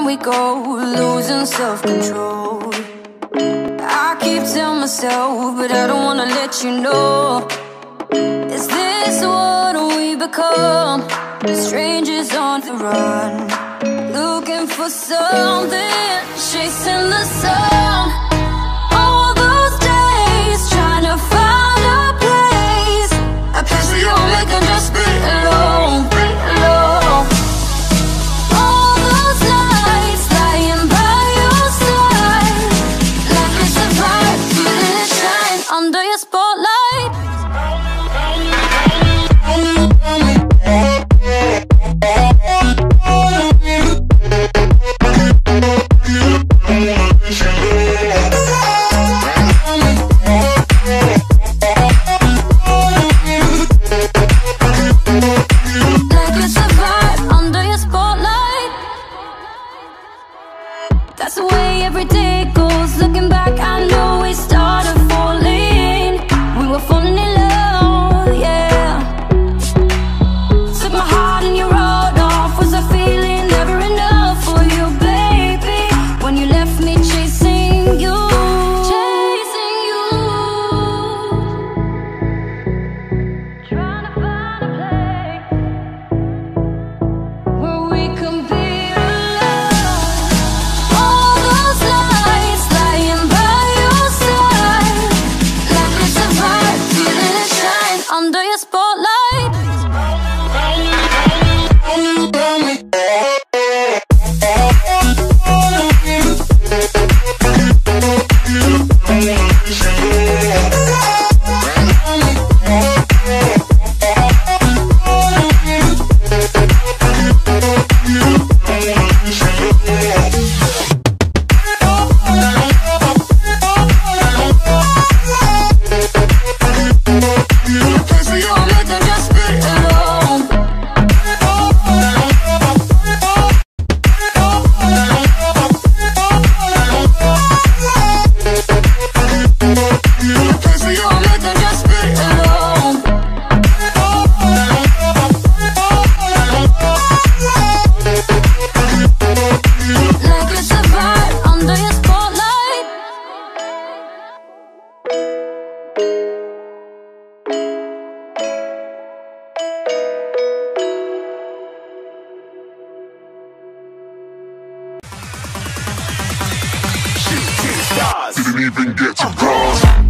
we go, losing self-control. I keep telling myself, but I don't wanna let you know. Is this what we become? Strangers on the run, looking for something, chasing the sun. All those days trying to find a place where you only can just be alone, be alone. All those nights lying by your side, like we survived, feeling it shine under your spotlight. That's the way every day goes. Looking back, I know we started falling. We were falling in love, yeah. Took my heart and you wrote off. Was I feeling never enough for you, baby? When you left me chasing you, chasing you. Trying to find a place where we can be. Under your spotlight. Didn't even get to cross.